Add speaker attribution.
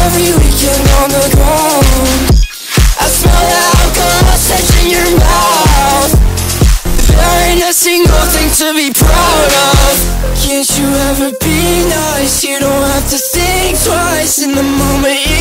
Speaker 1: every weekend on the ground. I smell the alcohol stench in your mouth. There ain't a single thing to be proud of. Can't you ever be nice? You don't have to think twice. In the moment